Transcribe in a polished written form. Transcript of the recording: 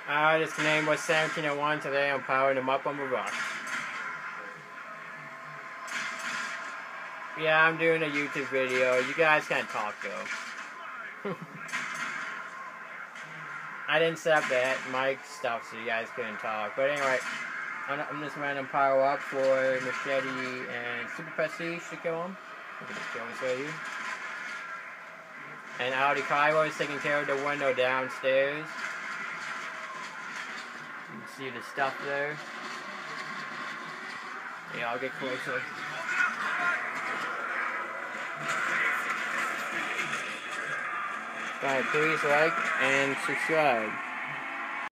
This name was 1701. Today I'm powering them up on verruckt. Yeah, I'm doing a YouTube video. You guys can't talk though. I didn't set up that mic stuff so you guys couldn't talk. But anyway, I'm just random power up for Machete and Super Prestige to kill him. Look at this kill him for you. And Audi Cairo is taking care of the window downstairs. You can see the stuff there. Yeah, I'll get closer. Alright, please like and subscribe.